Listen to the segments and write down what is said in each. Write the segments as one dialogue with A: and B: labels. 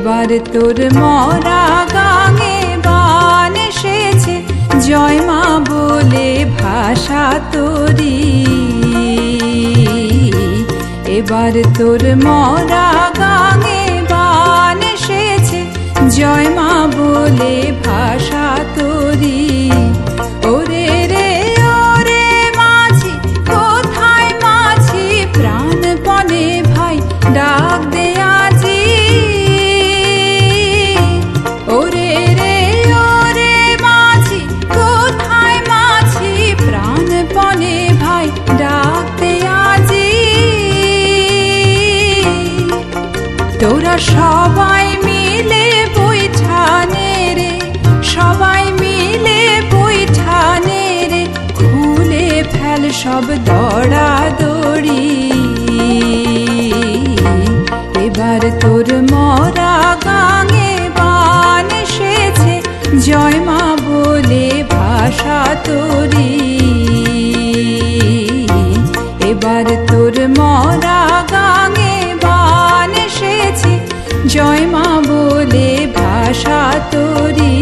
A: এবার তোর মরা গাঙে বান এসেছে, জয় মা বলে ভাষা তোরি। এবার তোর মরা গাঙে বান এসেছে, জয় মা বলে ভাষা তোরি। ওরে রে ওরে মাঝি, কোথায় মাঝি, প্রাণপণে ভাই ডাক দে আজি। ওরে রে ওরে মাঝি, কোথায় মাঝি, প্রাণপণে ভাই ডাক দে আজি। তোরা সবাই মিলে বৈঠানে রে, সবাই মিলে বৈঠানে রে, খুলে ফেল সব দড়াদড়ি। এবার তোর মরা গাঙে বান এসেছে, জয় মা বলে ভাষা তোরি। এবার তোর মরা গাঙে বান এসেছে, জয় মা বলে ভাষা তোরি।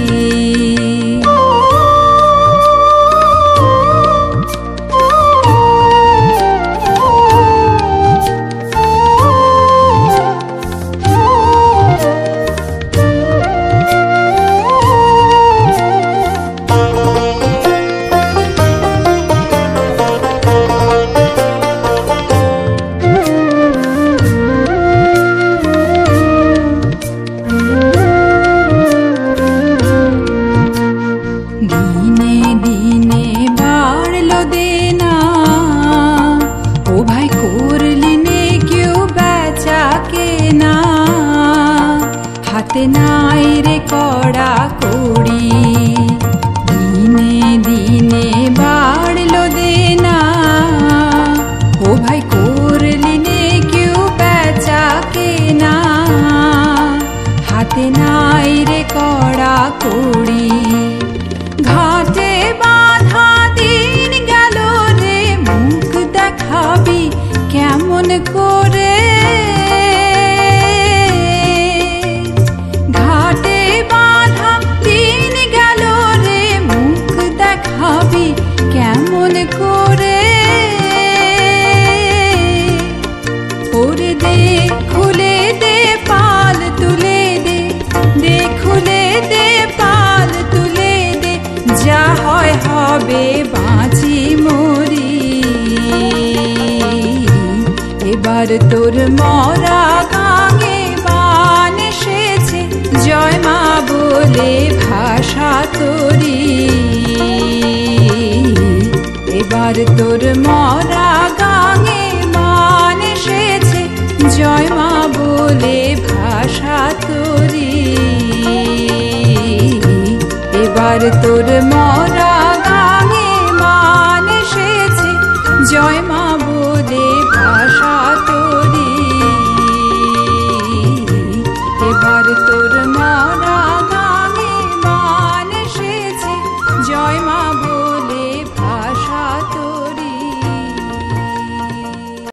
A: দিনে দিনে বাড়লো দেনা, ও ভাই করলি নে কেউ বেচা কেনা। হাতে নাই রে কড়া কড়ি, দিনে দিনে বাড়লো দেনা, ও ভাই করলি নে কেউ বেচা কেনা। হাতে নাই রে কড়া কড়ি, ঘাটে বাঁধা দিন গেল রে, মুখ দেখাবি কেমন করে। ঘাটে বাঁধা দিন গেল রে, মুখ দেখাবি কেমন করে। ওরে দে খুলে দে পাল তুলে দে, দে খুলে দে পাল তুলে দে, যা হয় হবে বাঁচি মরি। এবার তোর মরা গাঙে বান এসেছে, জয় মা বলে ভাষা তোরি। এবার তোর মরা গাঙে বান এসেছে, জয় মা বলে ভাষা তোরি। এবার তোর মরা গাঙে বান এসেছে, জয় মা বলে ভাষা তোরি।